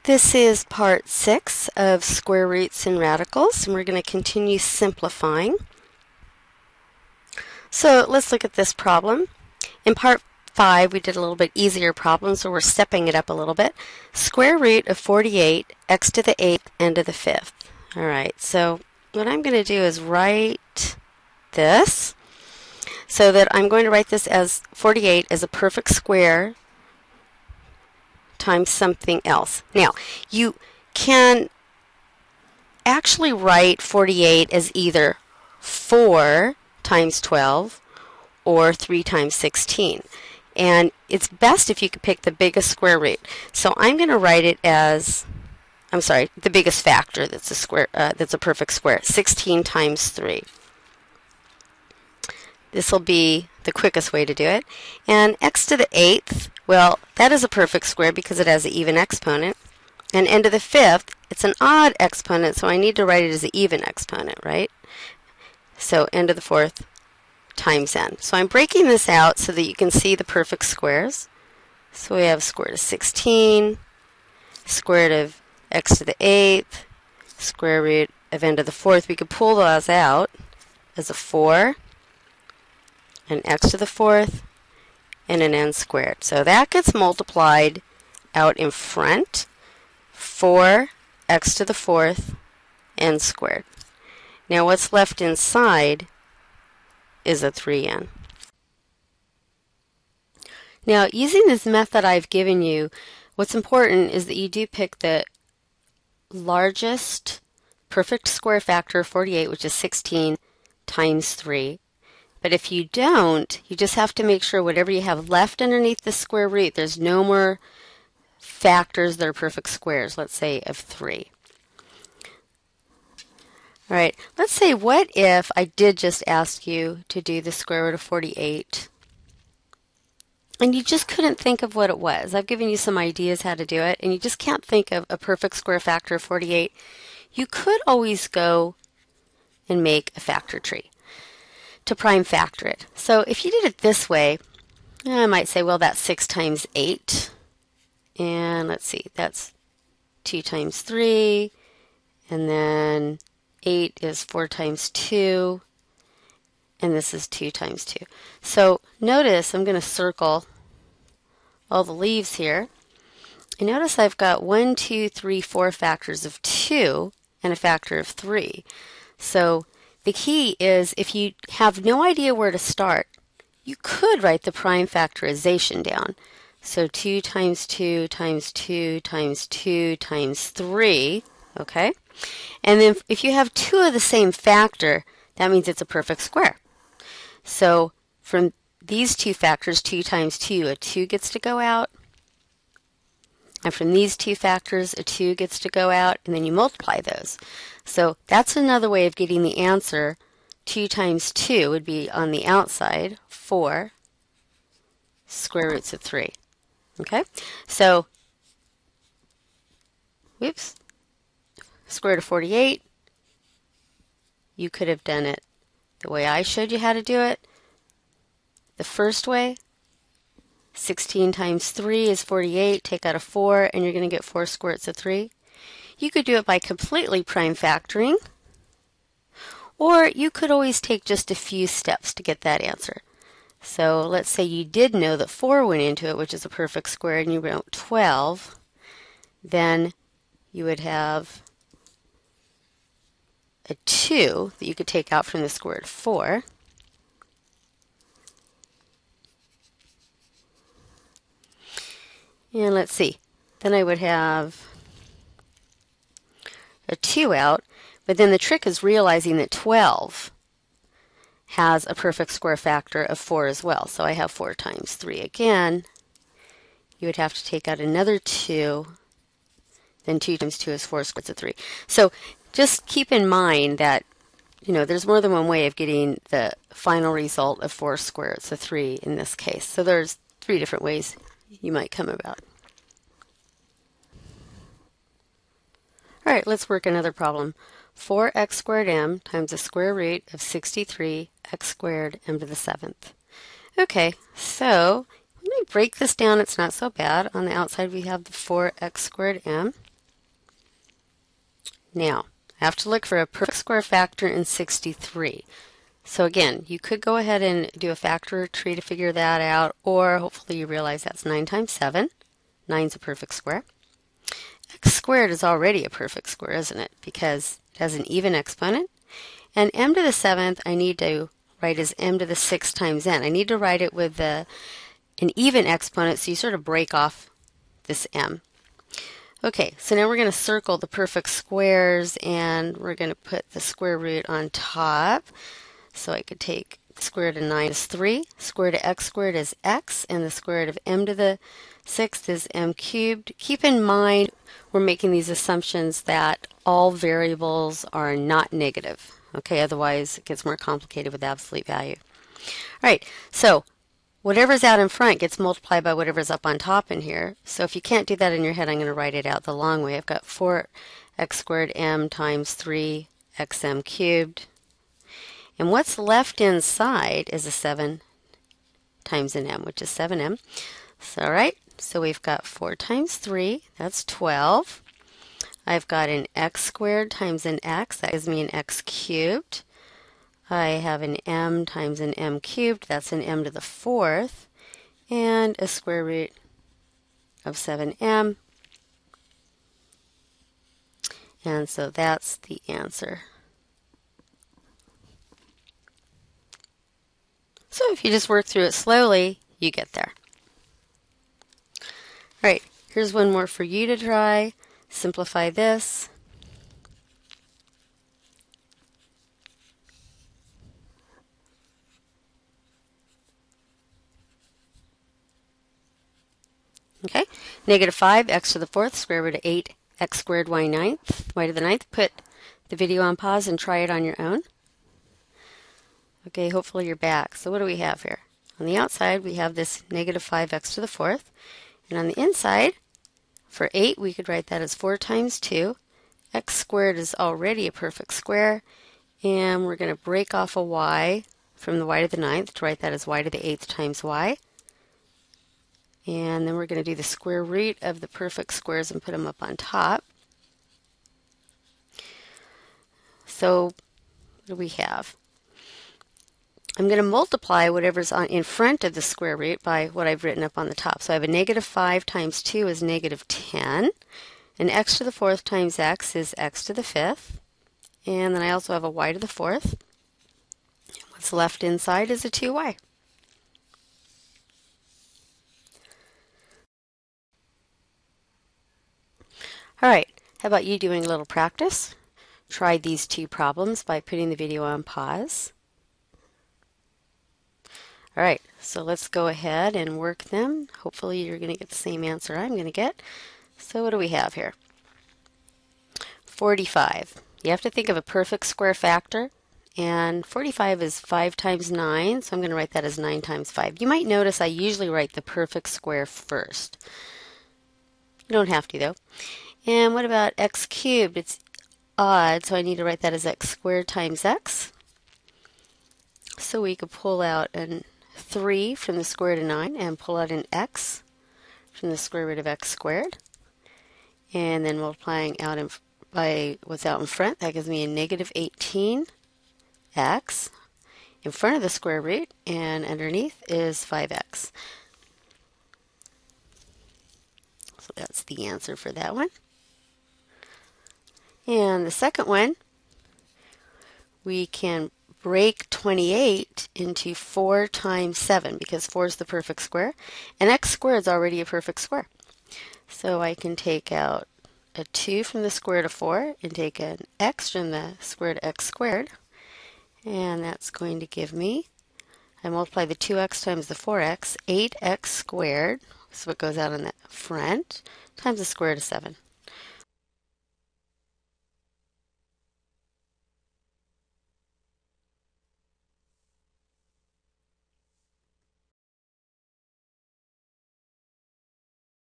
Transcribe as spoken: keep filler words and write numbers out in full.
This is part six of square roots and radicals, and we're going to continue simplifying. So let's look at this problem. In part five, we did a little bit easier problem, so we're stepping it up a little bit. Square root of forty-eight, x to the eighth, and to the fifth. All right, so what I'm going to do is write this, so that I'm going to write this as forty-eight as a perfect square times something else. Now, you can actually write forty-eight as either four times twelve or three times sixteen. And it's best if you could pick the biggest square root. So I'm going to write it as, I'm sorry, the biggest factor that's a square, uh, that's a perfect square, sixteen times three. This will be the quickest way to do it. And x to the eighth, well, that is a perfect square because it has an even exponent. And n to the fifth, it's an odd exponent, so I need to write it as an even exponent, right? So n to the fourth times n. So I'm breaking this out so that you can see the perfect squares. So we have square root of sixteen, square root of x to the eighth, square root of n to the fourth. We could pull those out as a four, an x to the fourth, and an n squared. So that gets multiplied out in front. four x to the fourth, n squared. Now what's left inside is a three n. Now, using this method I've given you, what's important is that you do pick the largest perfect square factor of forty-eight, which is sixteen times three. But if you don't, you just have to make sure whatever you have left underneath the square root, there's no more factors that are perfect squares, let's say of three. All right, let's say what if I did just ask you to do the square root of forty-eight and you just couldn't think of what it was. I've given you some ideas how to do it and you just can't think of a perfect square factor of forty-eight. You could always go and make a factor tree to prime factor it. So if you did it this way, I might say, well, that's six times eight. And let's see, that's two times three. And then eight is four times two. And this is two times two. So notice I'm going to circle all the leaves here. And notice I've got one, two, three, four factors of two and a factor of three. So the key is if you have no idea where to start, you could write the prime factorization down. So two times two times two times two times three, okay? And then if you have two of the same factor, that means it's a perfect square. So from these two factors, two times two, a two gets to go out. And from these two factors, a two gets to go out, and then you multiply those. So that's another way of getting the answer. two times two would be on the outside, four square roots of three. Okay? So, whoops, square root of forty-eight, you could have done it the way I showed you how to do it. The first way, sixteen times three is forty-eight, take out a four, and you're going to get four square roots of three. You could do it by completely prime factoring, or you could always take just a few steps to get that answer. So let's say you did know that four went into it, which is a perfect square, and you wrote twelve, then you would have a two that you could take out from the square root of four. And let's see, then I would have a two out, but then the trick is realizing that twelve has a perfect square factor of four as well. So I have four times three again. You would have to take out another two, then two times two is four square roots of three. So just keep in mind that, you know, there's more than one way of getting the final result of four square roots of three in this case. So there's three different ways you might come about. All right, let's work another problem. four x squared m times the square root of sixty-three x squared m to the seventh. Okay, so let me break this down. It's not so bad. On the outside we have the four x squared m. Now, I have to look for a perfect square factor in sixty-three. So again, you could go ahead and do a factor tree to figure that out, or hopefully you realize that's nine times seven. nine is a perfect square. X squared is already a perfect square, isn't it? Because it has an even exponent. And m to the seventh, I need to write as m to the sixth times n. I need to write it with the, an even exponent, so you sort of break off this m. Okay, so now we're going to circle the perfect squares, and we're going to put the square root on top. So I could take square root of nine is three, square root of x squared is x, and the square root of m to the sixth is m cubed. Keep in mind we're making these assumptions that all variables are not negative. Okay, otherwise it gets more complicated with absolute value. All right, so whatever's out in front gets multiplied by whatever's up on top in here. So if you can't do that in your head, I'm going to write it out the long way. I've got four x squared m times three x m cubed. And what's left inside is a seven times an m, which is seven m. So, all right, so we've got four times three, that's twelve. I've got an x squared times an x, that gives me an x cubed. I have an m times an m cubed, that's an m to the fourth, and a square root of seven m. And so that's the answer. So if you just work through it slowly, you get there. All right, here's one more for you to try. Simplify this. Okay, negative five, x to the fourth, square root of eight, x squared, y ninth, y to the ninth. Put the video on pause and try it on your own. Okay, hopefully you're back. So what do we have here? On the outside, we have this negative five x to the fourth. And on the inside, for eight, we could write that as four times two. X squared is already a perfect square. And we're going to break off a y from the y to the ninth to write that as y to the eighth times y. And then we're going to do the square root of the perfect squares and put them up on top. So what do we have? I'm going to multiply whatever's on in front of the square root by what I've written up on the top. So I have a negative five times two is negative ten. And x to the fourth times x is x to the fifth. And then I also have a y to the fourth. What's left inside is a two y. All right, how about you doing a little practice? Try these two problems by putting the video on pause. All right, so let's go ahead and work them. Hopefully you're going to get the same answer I'm going to get. So what do we have here? forty-five. You have to think of a perfect square factor. And forty-five is five times nine, so I'm going to write that as nine times five. You might notice I usually write the perfect square first. You don't have to, though. And what about x cubed? It's odd, so I need to write that as x squared times x. So we could pull out a three from the square root of nine and pull out an x from the square root of x squared. And then multiplying out in, by what's out in front, that gives me a negative eighteen x in front of the square root, and underneath is five x. So that's the answer for that one. And the second one, we can break twenty-eight into four times seven, because four is the perfect square, and x squared is already a perfect square. So I can take out a two from the square root of four and take an x from the square root of x squared, and that's going to give me, I multiply the two x times the four x, eight x squared, so it goes out on the front, times the square root of seven.